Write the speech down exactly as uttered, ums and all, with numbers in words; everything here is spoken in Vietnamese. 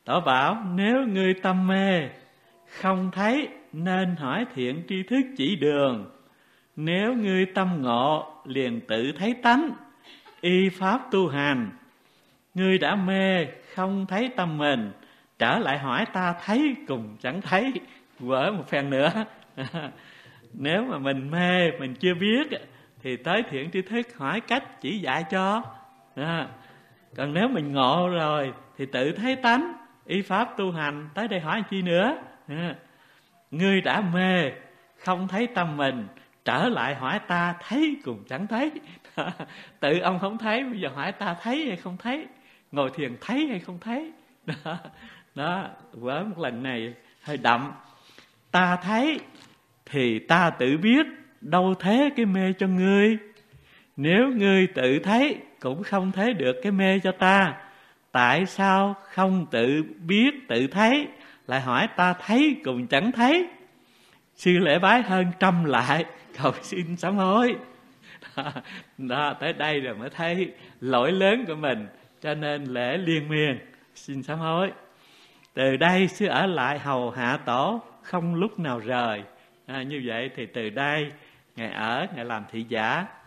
Tổ bảo: nếu ngươi tâm mê không thấy, nên hỏi thiện tri thức chỉ đường. Nếu ngươi tâm ngộ, liền tự thấy tánh, y pháp tu hành. Ngươi đã mê không thấy tâm mình, trở lại hỏi ta thấy cùng chẳng thấy. Vỡ một phen nữa. Nếu mà mình mê, mình chưa biết, thì tới thiện tri thức hỏi cách chỉ dạy cho. À, còn nếu mình ngộ rồi thì tự thấy tánh, y pháp tu hành. Tới đây hỏi chi nữa? À, ngươi đã mê không thấy tâm mình, trở lại hỏi ta thấy cùng chẳng thấy. Tự ông không thấy, bây giờ hỏi ta thấy hay không thấy, ngồi thiền thấy hay không thấy. Đó, đó. Với một lần này hơi đậm. Ta thấy thì ta tự biết, đâu thế cái mê cho ngươi. Nếu ngươi tự thấy cũng không thấy được cái mê cho ta, tại sao không tự biết tự thấy, lại hỏi ta thấy cùng chẳng thấy. Sư lễ bái hơn trăm lại, cầu xin sám hối. Đó, đó, tới đây rồi mới thấy lỗi lớn của mình, cho nên lễ liên miên xin sám hối. Từ đây sư ở lại hầu hạ tổ, không lúc nào rời. À, như vậy thì từ đây Ngài ở, Ngài làm thị giả.